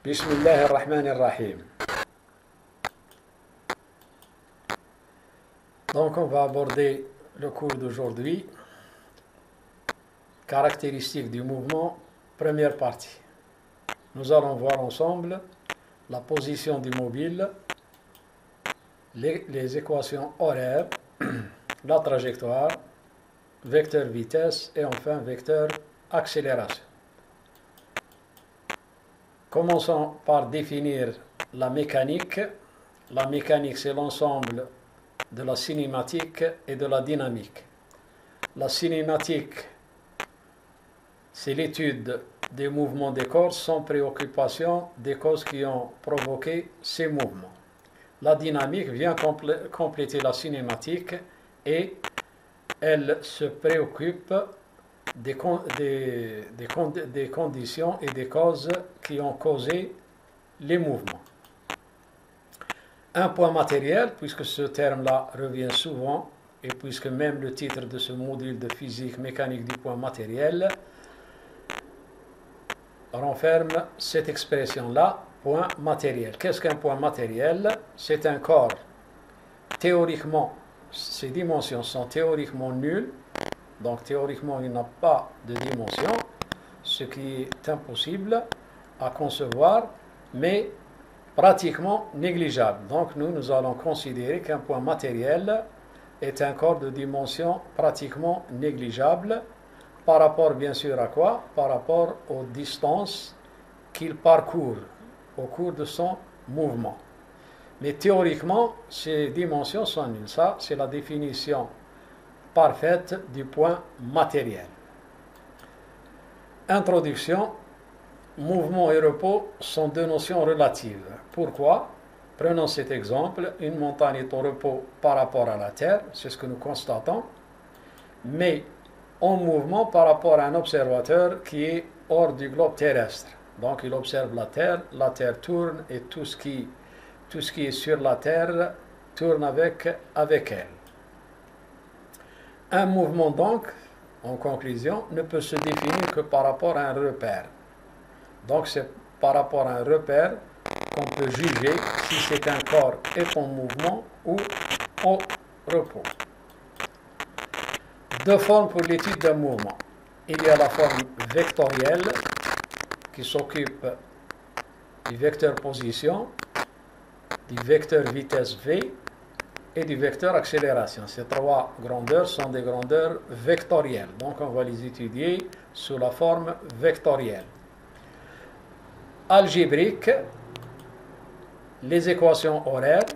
Bismillah ar-Rahman ar-Rahim. Donc on va aborder le cours d'aujourd'hui. Caractéristiques du mouvement, première partie. Nous allons voir ensemble la position du mobile, les équations horaires, la trajectoire, vecteur vitesse et enfin vecteur accélération. Commençons par définir la mécanique. La mécanique, c'est l'ensemble de la cinématique et de la dynamique. La cinématique, c'est l'étude des mouvements des corps sans préoccupation des causes qui ont provoqué ces mouvements. La dynamique vient compléter la cinématique et elle se préoccupe des conditions et des causes qui ont causé les mouvements. Un point matériel, puisque ce terme-là revient souvent, et puisque même le titre de ce module de physique mécanique du point matériel renferme cette expression-là, point matériel. Qu'est-ce qu'un point matériel? C'est un corps, théoriquement, ses dimensions sont théoriquement nulles, donc théoriquement il n'a pas de dimension, ce qui est impossible à concevoir, mais pratiquement négligeable. Donc nous allons considérer qu'un point matériel est un corps de dimension pratiquement négligeable, par rapport bien sûr à quoi? Par rapport aux distances qu'il parcourt au cours de son mouvement. Mais théoriquement, ces dimensions sont nulles. Ça, c'est la définition parfaite du point matériel. Introduction. Mouvement et repos sont deux notions relatives. Pourquoi? Prenons cet exemple. Une montagne est au repos par rapport à la Terre, c'est ce que nous constatons, mais en mouvement par rapport à un observateur qui est hors du globe terrestre. Donc il observe la Terre tourne et tout ce qui est sur la Terre tourne avec elle. Un mouvement donc, en conclusion, ne peut se définir que par rapport à un repère. Donc c'est par rapport à un repère qu'on peut juger si c'est un corps est en mouvement ou au repos. Deux formes pour l'étude d'un mouvement. Il y a la forme vectorielle qui s'occupe du vecteur position, du vecteur vitesse V et du vecteur accélération. Ces trois grandeurs sont des grandeurs vectorielles. Donc on va les étudier sous la forme vectorielle. Algébrique, les équations horaires,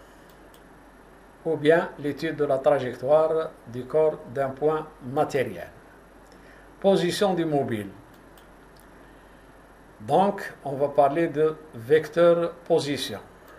ou bien l'étude de la trajectoire du corps d'un point matériel. Position du mobile. Donc, on va parler de vecteur position.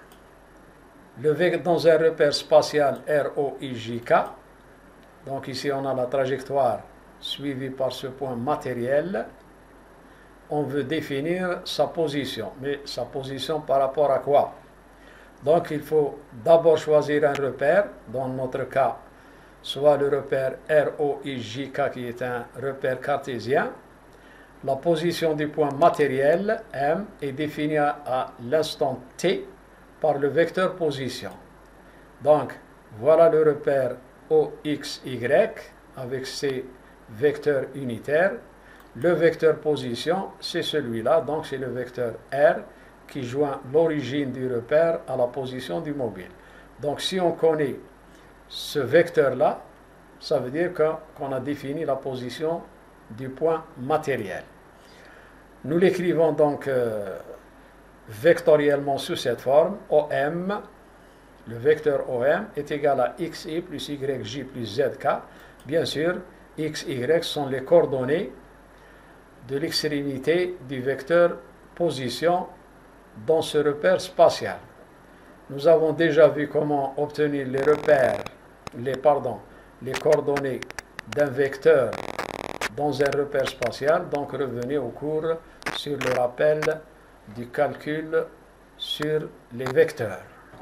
Dans un repère spatial ROIJK, donc ici on a la trajectoire suivie par ce point matériel, on veut définir sa position. Mais sa position par rapport à quoi? Donc il faut d'abord choisir un repère, dans notre cas, soit le repère ROIJK qui est un repère cartésien. La position du point matériel, M, est définie à l'instant T par le vecteur position. Donc voilà le repère OXY avec ses vecteurs unitaires. Le vecteur position, c'est celui-là, donc c'est le vecteur R qui joint l'origine du repère à la position du mobile. Donc si on connaît ce vecteur-là, ça veut dire qu'on a défini la position du point matériel. Nous l'écrivons donc vectoriellement sous cette forme. OM, le vecteur OM est égal à XI plus YJ plus ZK. Bien sûr, X, Y sont les coordonnées de l'extrémité du vecteur position dans ce repère spatial. Nous avons déjà vu comment obtenir les coordonnées d'un vecteur dans un repère spatial. Donc revenez au cours sur le rappel du calcul sur les vecteurs.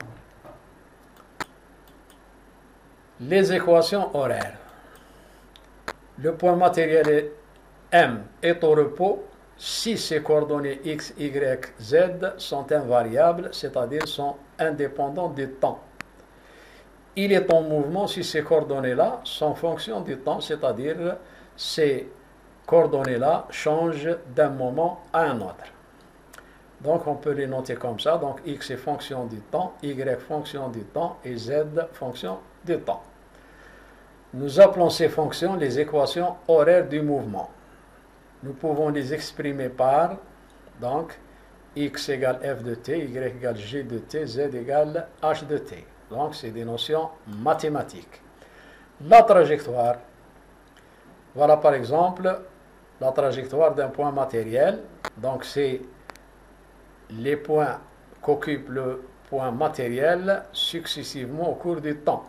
Les équations horaires. Le point matériel M est au repos si ces coordonnées x, y, z sont invariables, c'est-à-dire sont indépendants du temps. Il est en mouvement si ces coordonnées-là sont fonction du temps, c'est-à-dire ces coordonnées-là changent d'un moment à un autre. Donc on peut les noter comme ça. Donc x est fonction du temps, y fonction du temps et z fonction du temps. Nous appelons ces fonctions les équations horaires du mouvement. Nous pouvons les exprimer par, donc, x égale f de t, y égale g de t, z égale h de t. Donc, c'est des notions mathématiques. La trajectoire, voilà par exemple la trajectoire d'un point matériel. Donc, c'est les points qu'occupe le point matériel successivement au cours du temps.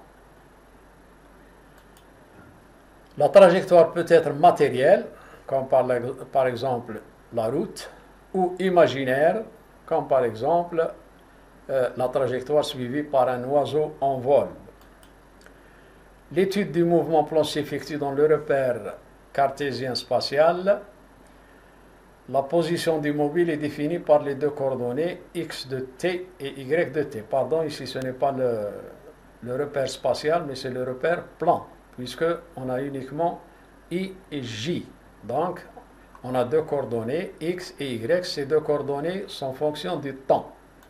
La trajectoire peut être matérielle, comme par exemple la route, ou imaginaire, comme par exemple la trajectoire suivie par un oiseau en vol. L'étude du mouvement plan s'effectue dans le repère cartésien spatial. La position du mobile est définie par les deux coordonnées x de t et y de t. Pardon, ici ce n'est pas le repère spatial, mais c'est le repère plan, puisqu'on a uniquement i et j. Donc, on a deux coordonnées, x et y. Ces deux coordonnées sont fonction du temps.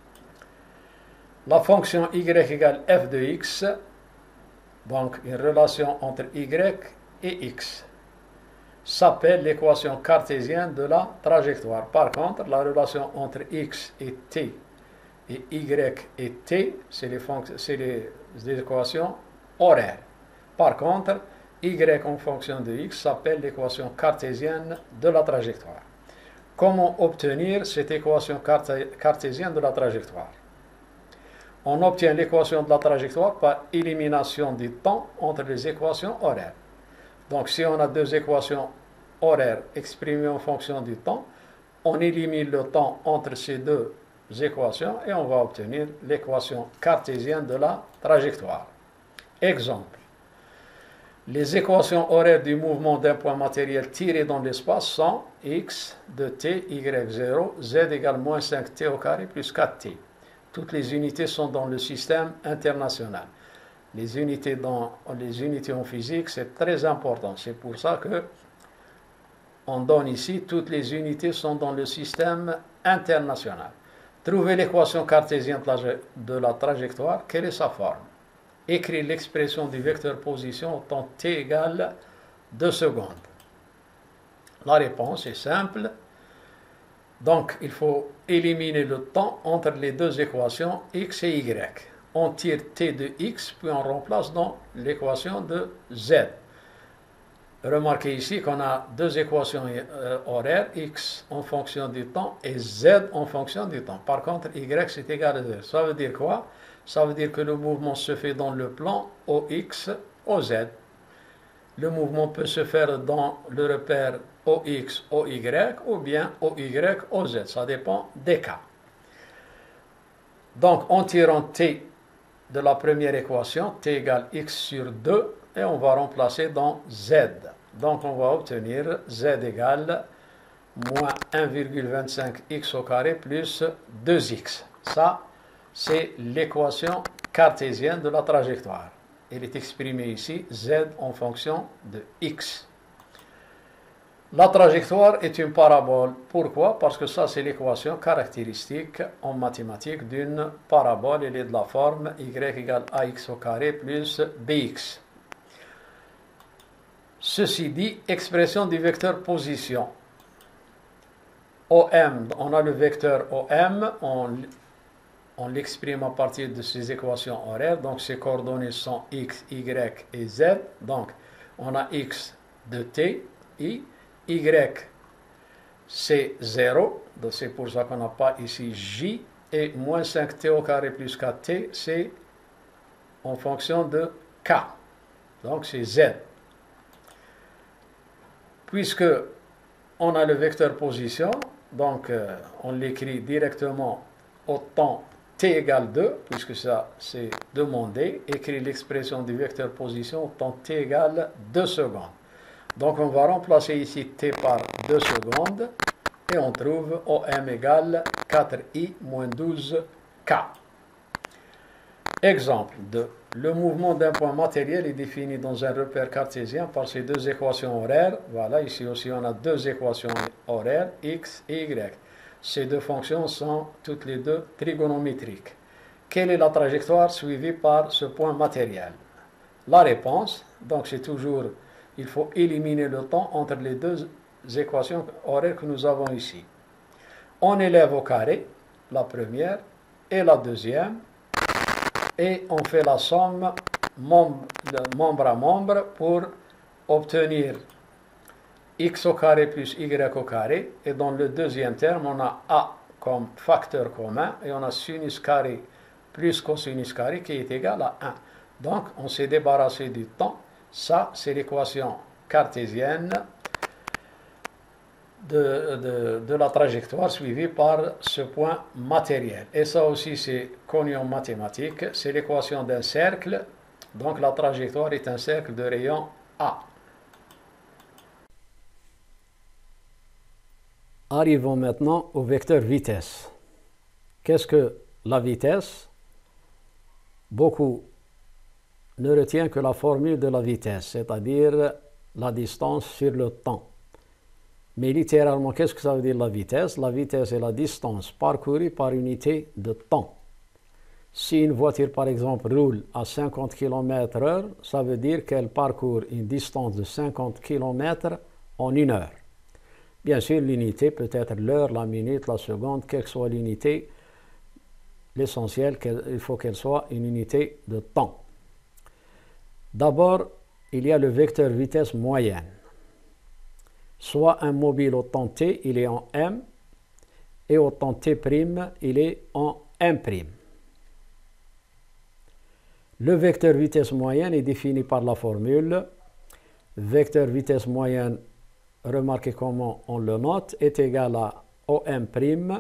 La fonction y égale f de x, donc une relation entre y et x, s'appelle l'équation cartésienne de la trajectoire. Par contre, la relation entre x et t et y et t, c'est les équations horaires. Par contre, y en fonction de x s'appelle l'équation cartésienne de la trajectoire. Comment obtenir cette équation cartésienne de la trajectoire? On obtient l'équation de la trajectoire par élimination du temps entre les équations horaires. Donc, si on a deux équations horaires exprimées en fonction du temps, on élimine le temps entre ces deux équations et on va obtenir l'équation cartésienne de la trajectoire. Exemple. Les équations horaires du mouvement d'un point matériel tiré dans l'espace sont x de t, y0, z égale moins 5t au carré plus 4t. Toutes les unités sont dans le système international. Les unités en physique, c'est très important. C'est pour ça que on donne ici, toutes les unités sont dans le système international. Trouvez l'équation cartésienne de la trajectoire. Quelle est sa forme? Écrire l'expression du vecteur position au temps t égale 2 secondes. La réponse est simple. Donc, il faut éliminer le temps entre les deux équations x et y. On tire t de x, puis on remplace dans l'équation de z. Remarquez ici qu'on a deux équations horaires, x en fonction du temps et z en fonction du temps. Par contre, y c'est égal à z. Ça veut dire quoi? Ça veut dire que le mouvement se fait dans le plan OX, OZ. Le mouvement peut se faire dans le repère OX, OY ou bien OY, OZ. Ça dépend des cas. Donc, en tirant t de la première équation, t égale x sur 2, et on va remplacer dans z. Donc, on va obtenir z égale moins 1,25x au carré plus 2x. Ça, c'est l'équation cartésienne de la trajectoire. Elle est exprimée ici, z en fonction de x. La trajectoire est une parabole. Pourquoi? Parce que ça, c'est l'équation caractéristique en mathématiques d'une parabole. Elle est de la forme y égale ax au carré plus bx. Ceci dit, expression du vecteur position. OM, on a le vecteur OM, on l'exprime à partir de ces équations horaires. Donc, ces coordonnées sont x, y et z. Donc, on a x de t, y c'est 0. Donc, c'est pour ça qu'on n'a pas ici j. Et moins 5t au carré plus 4t, c'est en fonction de k. Donc, c'est z. Puisque on a le vecteur position, donc on l'écrit directement au temps t égale 2, puisque ça c'est demandé, écrire l'expression du vecteur position au temps t égale 2 secondes. Donc on va remplacer ici t par 2 secondes, et on trouve OM égale 4i moins 12k. Exemple 2. Le mouvement d'un point matériel est défini dans un repère cartésien par ces deux équations horaires. Voilà, ici aussi on a deux équations horaires, x et y. Ces deux fonctions sont toutes les deux trigonométriques. Quelle est la trajectoire suivie par ce point matériel? La réponse, donc c'est toujours, il faut éliminer le temps entre les deux équations horaires que nous avons ici. On élève au carré la première et la deuxième et on fait la somme membre à membre pour obtenir x au carré plus y au carré, et dans le deuxième terme on a a comme facteur commun et on a sinus carré plus cosinus carré qui est égal à 1. Donc on s'est débarrassé du temps. Ça c'est l'équation cartésienne de la trajectoire suivie par ce point matériel. Et ça aussi c'est connu en mathématiques, c'est l'équation d'un cercle. Donc la trajectoire est un cercle de rayon A. Arrivons maintenant au vecteur vitesse. Qu'est-ce que la vitesse? Beaucoup ne retiennent que la formule de la vitesse, c'est-à-dire la distance sur le temps. Mais littéralement, qu'est-ce que ça veut dire la vitesse? La vitesse est la distance parcourue par unité de temps. Si une voiture, par exemple, roule à 50 km/h, ça veut dire qu'elle parcourt une distance de 50 km en une heure. Bien sûr, l'unité peut être l'heure, la minute, la seconde, quelle que soit l'unité. L'essentiel, il faut qu'elle soit une unité de temps. D'abord, il y a le vecteur vitesse moyenne. Soit un mobile au temps t, il est en m, et au temps t', il est en m'. Le vecteur vitesse moyenne est défini par la formule vecteur vitesse moyenne, remarquez comment on le note, est égal à OM'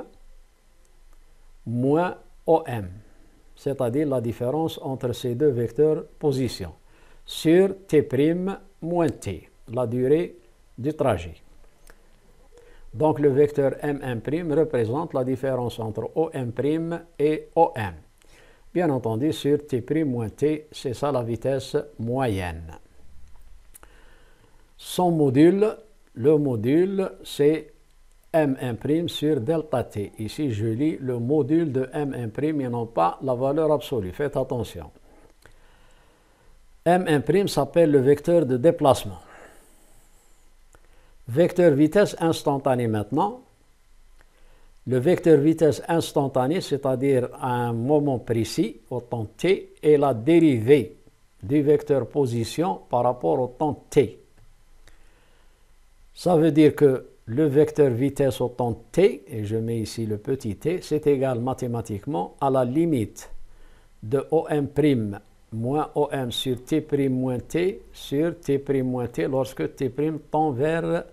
moins OM, c'est-à-dire la différence entre ces deux vecteurs position, sur t' moins t, la durée du trajet. Donc le vecteur mm' représente la différence entre OM' et OM. Bien entendu, sur t' moins t, c'est ça la vitesse moyenne. Son module, le module, c'est m'' sur delta t. Ici, je lis le module de m'' et non pas la valeur absolue. Faites attention. M'' s'appelle le vecteur de déplacement. Vecteur vitesse instantanée maintenant. Le vecteur vitesse instantanée, c'est-à-dire à un moment précis, au temps t, est la dérivée du vecteur position par rapport au temps t. Ça veut dire que le vecteur vitesse au temps t, et je mets ici le petit t, c'est égal mathématiquement à la limite de OM' moins OM sur t' moins t sur t' moins t lorsque t' tend vers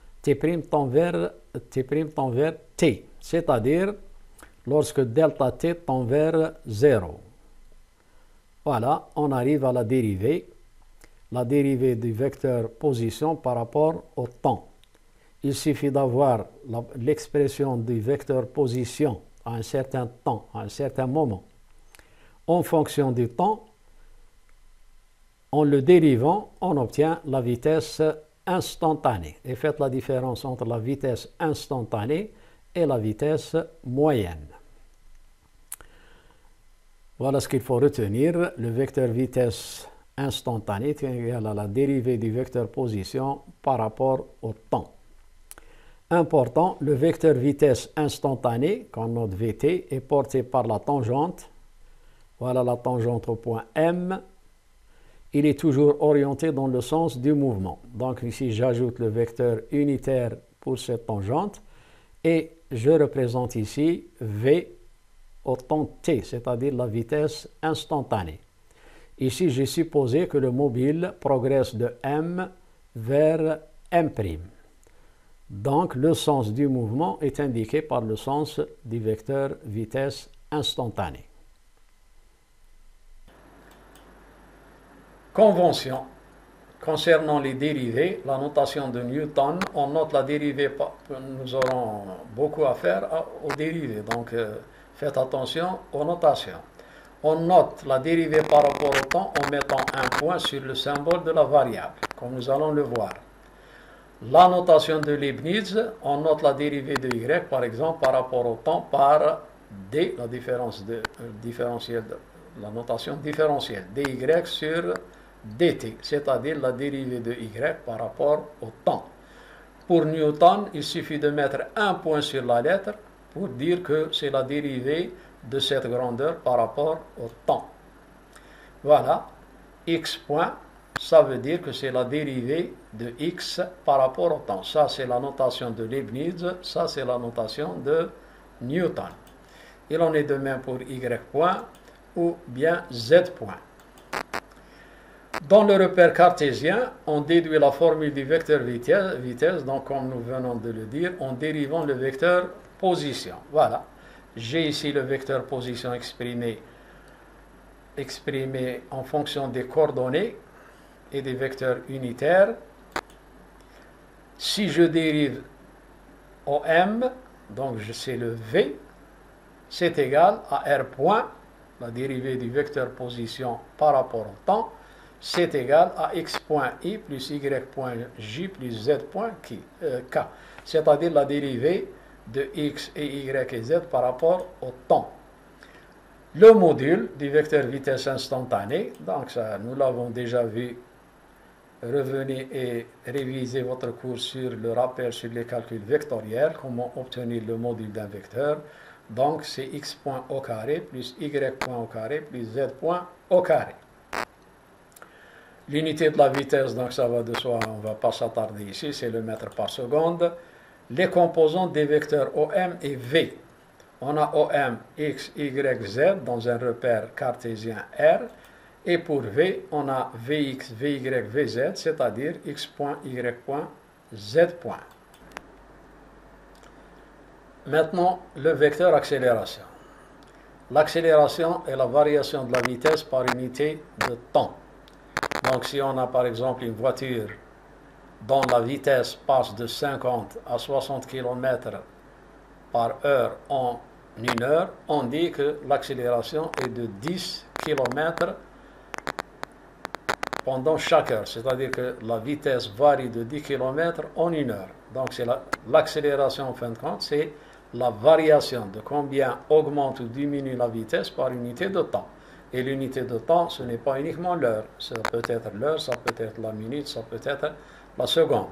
t, c'est-à-dire lorsque delta t tend vers 0. Voilà, on arrive à la dérivée du vecteur position par rapport au temps. Il suffit d'avoir l'expression du vecteur position à un certain temps, à un certain moment. En fonction du temps, en le dérivant, on obtient la vitesse instantanée. Et faites la différence entre la vitesse instantanée et la vitesse moyenne. Voilà ce qu'il faut retenir. Le vecteur vitesse instantanée est égal à la dérivée du vecteur position par rapport au temps. Important, le vecteur vitesse instantanée, qu'on note Vt, est porté par la tangente. Voilà la tangente au point M. Il est toujours orienté dans le sens du mouvement. Donc ici, j'ajoute le vecteur unitaire pour cette tangente et je représente ici V au temps t, c'est-à-dire la vitesse instantanée. Ici, j'ai supposé que le mobile progresse de m vers m'. Donc, le sens du mouvement est indiqué par le sens du vecteur vitesse instantanée. Convention. Concernant les dérivés, la notation de Newton, on note la dérivée, nous aurons beaucoup à faire aux dérivés, donc faites attention aux notations. On note la dérivée par rapport au temps en mettant un point sur le symbole de la variable, comme nous allons le voir. La notation de Leibniz, on note la dérivée de y, par exemple, par rapport au temps par d, la différence de différentielle, la notation différentielle, dy sur dt, c'est-à-dire la dérivée de y par rapport au temps. Pour Newton, il suffit de mettre un point sur la lettre pour dire que c'est la dérivée de cette grandeur par rapport au temps. Voilà, x point, ça veut dire que c'est la dérivée de x par rapport au temps. Ça, c'est la notation de Leibniz, ça, c'est la notation de Newton. Il en est de même pour y point ou bien z point. Dans le repère cartésien, on déduit la formule du vecteur vitesse, donc comme nous venons de le dire, en dérivant le vecteur position. Voilà, j'ai ici le vecteur position exprimé en fonction des coordonnées et des vecteurs unitaires. Si je dérive OM, donc c'est le V, c'est égal à R point, la dérivée du vecteur position par rapport au temps, c'est égal à x point i plus y point j plus z point k, c'est-à-dire la dérivée de x et y et z par rapport au temps. Le module du vecteur vitesse instantanée, donc ça nous l'avons déjà vu, revenez et révisez votre cours sur le rappel sur les calculs vectoriels, comment obtenir le module d'un vecteur. Donc c'est x point au carré plus y point au carré plus z point au carré. L'unité de la vitesse, donc ça va de soi, on ne va pas s'attarder ici, c'est le mètre par seconde. Les composantes des vecteurs OM et V. On a OM, X, Y, Z dans un repère cartésien R. Et pour V, on a Vx, Vy, Vz, c'est-à-dire X point, Y point, Z point. Maintenant, le vecteur accélération. L'accélération est la variation de la vitesse par unité de temps. Donc si on a par exemple une voiture dont la vitesse passe de 50 à 60 km par heure en une heure, on dit que l'accélération est de 10 km pendant chaque heure. C'est-à-dire que la vitesse varie de 10 km en une heure. Donc c'est l'accélération en fin de compte, c'est la variation de combien augmente ou diminue la vitesse par unité de temps. Et l'unité de temps, ce n'est pas uniquement l'heure. Ça peut être l'heure, ça peut être la minute, ça peut être la seconde.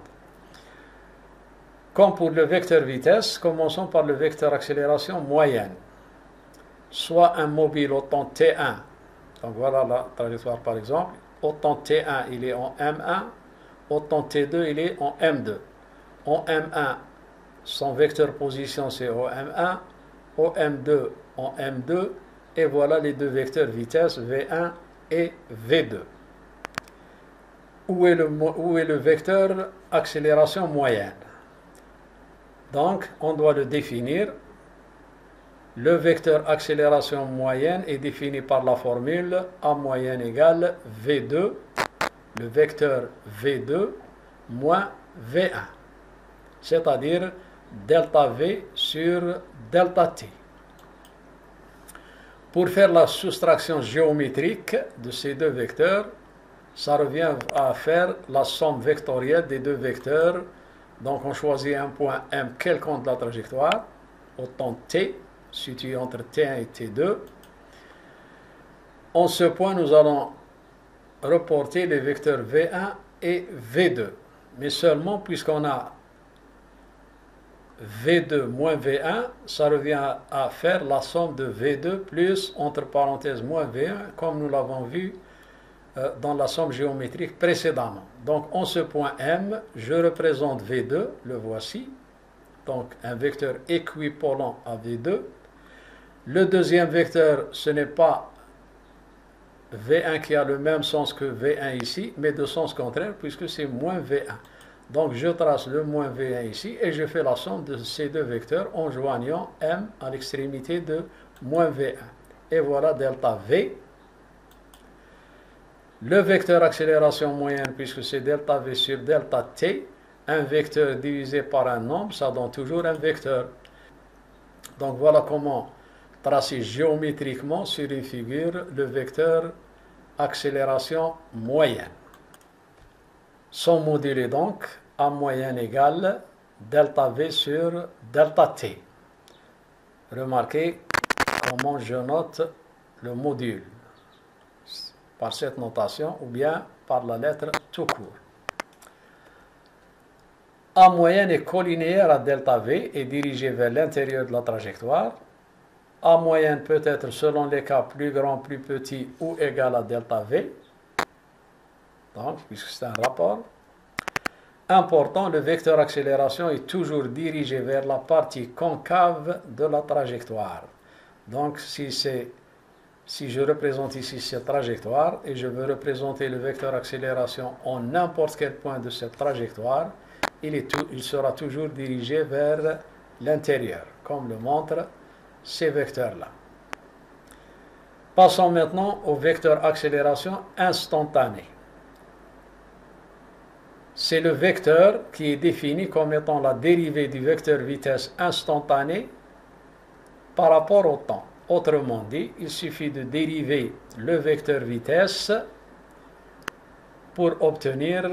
Comme pour le vecteur vitesse, commençons par le vecteur accélération moyenne. Soit un mobile au temps t1, donc voilà la trajectoire par exemple, au temps t1 il est en m1, au temps t2 il est en m2. En m1, son vecteur position c'est au m1, au m2 en m2, et voilà les deux vecteurs vitesse v1 et v2. Où est le vecteur accélération moyenne? Donc, on doit le définir. Le vecteur accélération moyenne est défini par la formule A moyenne égale V2, le vecteur V2 moins V1, c'est-à-dire delta V sur delta T. Pour faire la soustraction géométrique de ces deux vecteurs, ça revient à faire la somme vectorielle des deux vecteurs. Donc on choisit un point M quelconque de la trajectoire, au temps T, situé entre T1 et T2. En ce point, nous allons reporter les vecteurs V1 et V2. Mais seulement puisqu'on a V2 moins V1, ça revient à faire la somme de V2 plus, entre parenthèses, moins V1, comme nous l'avons vu dans la somme géométrique précédemment. Donc, en ce point M, je représente V2, le voici, donc un vecteur équivalent à V2. Le deuxième vecteur, ce n'est pas V1 qui a le même sens que V1 ici, mais de sens contraire, puisque c'est moins V1. Donc, je trace le moins V1 ici, et je fais la somme de ces deux vecteurs en joignant M à l'extrémité de moins V1. Et voilà delta V. Le vecteur accélération moyenne, puisque c'est delta V sur delta T, un vecteur divisé par un nombre, ça donne toujours un vecteur. Donc voilà comment tracer géométriquement sur une figure le vecteur accélération moyenne. Son module est donc A moyenne égale delta V sur delta T. Remarquez comment je note le module, par cette notation ou bien par la lettre tout court. A moyenne est collinéaire à delta V et dirigée vers l'intérieur de la trajectoire. A moyenne peut être, selon les cas, plus grand, plus petit ou égal à delta V. Donc, puisque c'est un rapport. Important, le vecteur accélération est toujours dirigé vers la partie concave de la trajectoire. Donc, si je représente ici cette trajectoire et je veux représenter le vecteur accélération en n'importe quel point de cette trajectoire, il sera toujours dirigé vers l'intérieur, comme le montrent ces vecteurs-là. Passons maintenant au vecteur accélération instantané. C'est le vecteur qui est défini comme étant la dérivée du vecteur vitesse instantanée par rapport au temps. Autrement dit, il suffit de dériver le vecteur vitesse pour obtenir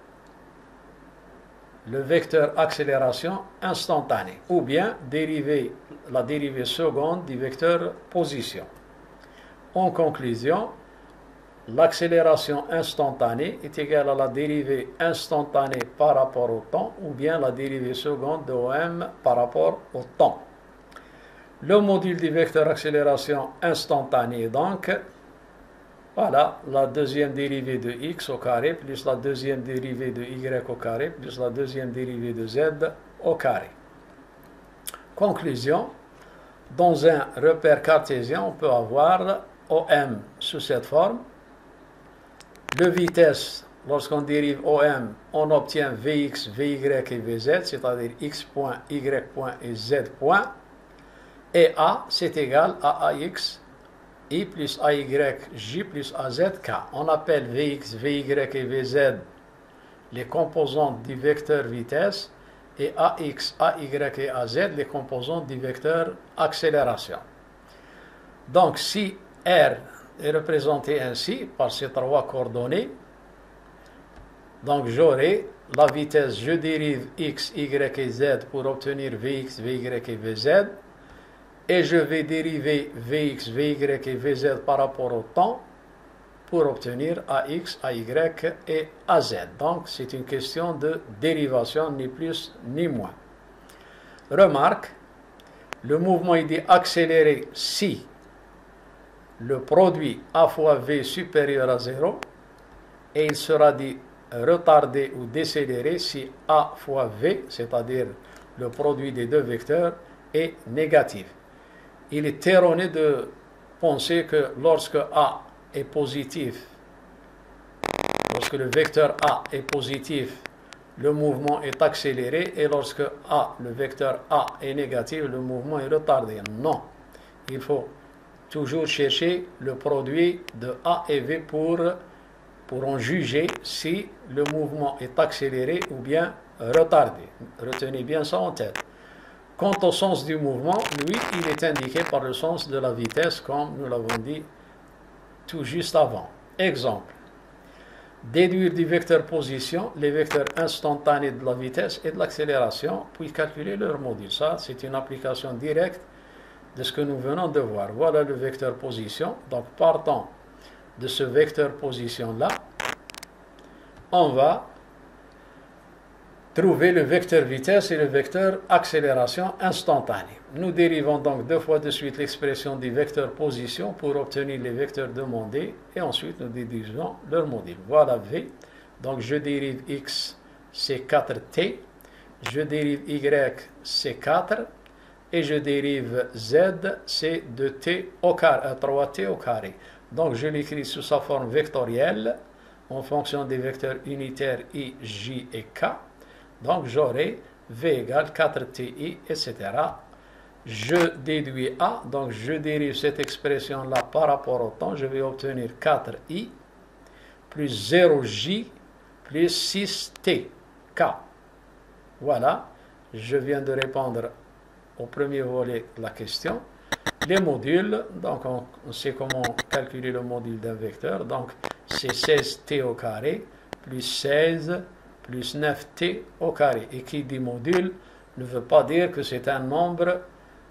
le vecteur accélération instantanée, ou bien dériver la dérivée seconde du vecteur position. En conclusion, l'accélération instantanée est égale à la dérivée instantanée par rapport au temps, ou bien la dérivée seconde de OM par rapport au temps. Le module du vecteur accélération instantanée est donc, voilà, la deuxième dérivée de x au carré, plus la deuxième dérivée de y au carré, plus la deuxième dérivée de z au carré. Conclusion, dans un repère cartésien, on peut avoir OM sous cette forme. Le vitesse, lorsqu'on dérive OM, on obtient Vx, Vy et Vz, c'est-à-dire x point, y point et z point. Et A, c'est égal à AX, I plus AY, J plus AZ, K. On appelle Vx, Vy et Vz les composantes du vecteur vitesse et AX, AY et AZ les composantes du vecteur accélération. Donc, si R est représenté ainsi par ces trois coordonnées, donc j'aurai la vitesse, je dérive X, Y et Z pour obtenir Vx, Vy et Vz. Et je vais dériver Vx, Vy et Vz par rapport au temps pour obtenir AX, AY et AZ. Donc, c'est une question de dérivation, ni plus ni moins. Remarque, le mouvement est dit accéléré si le produit A fois V supérieur à 0 et il sera dit retardé ou décéléré si A fois V, c'est-à-dire le produit des deux vecteurs, est négatif. Il est erroné de penser que lorsque A est positif, lorsque le vecteur A est positif, le mouvement est accéléré, et lorsque A, le vecteur A est négatif, le mouvement est retardé. Non, il faut toujours chercher le produit de A et V pour en juger si le mouvement est accéléré ou bien retardé. Retenez bien ça en tête. Quant au sens du mouvement, lui, il est indiqué par le sens de la vitesse, comme nous l'avons dit tout juste avant. Exemple. Déduire du vecteur position les vecteurs instantanés de la vitesse et de l'accélération, puis calculer leur module. Ça, c'est une application directe de ce que nous venons de voir. Voilà le vecteur position. Donc, partant de ce vecteur position-là, on va trouver le vecteur vitesse et le vecteur accélération instantanée. Nous dérivons donc deux fois de suite l'expression du vecteur position pour obtenir les vecteurs demandés et ensuite nous déduisons leur module. Voilà V. Donc je dérive X, c'est 4T. Je dérive Y, c'est 4. Et je dérive Z, c'est 2T au carré, 3T au carré. Donc je l'écris sous sa forme vectorielle en fonction des vecteurs unitaires I, J et K. Donc, j'aurai V égale 4TI, etc. Je déduis A, donc je dérive cette expression-là par rapport au temps. Je vais obtenir 4I plus 0J plus 6T, K. Voilà, je viens de répondre au premier volet de la question. Les modules, donc on sait comment calculer le module d'un vecteur. Donc c'est 16T au carré plus 16 plus 9T au carré. Et qui dit module ne veut pas dire que c'est un nombre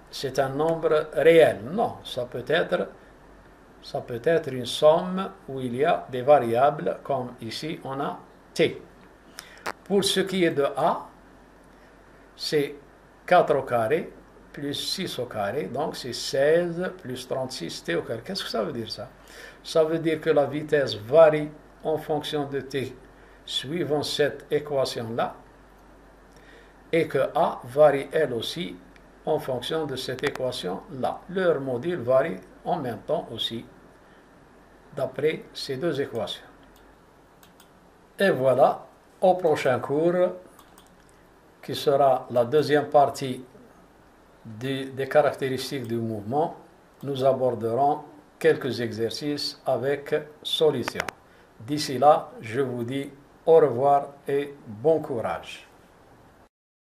réel. Non, ça peut être une somme où il y a des variables, comme ici on a T. Pour ce qui est de A, c'est 4 au carré plus 6 au carré, donc c'est 16 plus 36T au carré. Qu'est-ce que ça veut dire ça? Ça veut dire que la vitesse varie en fonction de T, suivant cette équation-là, et que A varie elle aussi en fonction de cette équation-là. Leur module varie en même temps aussi, d'après ces deux équations. Et voilà, au prochain cours, qui sera la deuxième partie des caractéristiques du mouvement, nous aborderons quelques exercices avec solution. D'ici là, je vous dis au revoir et bon courage.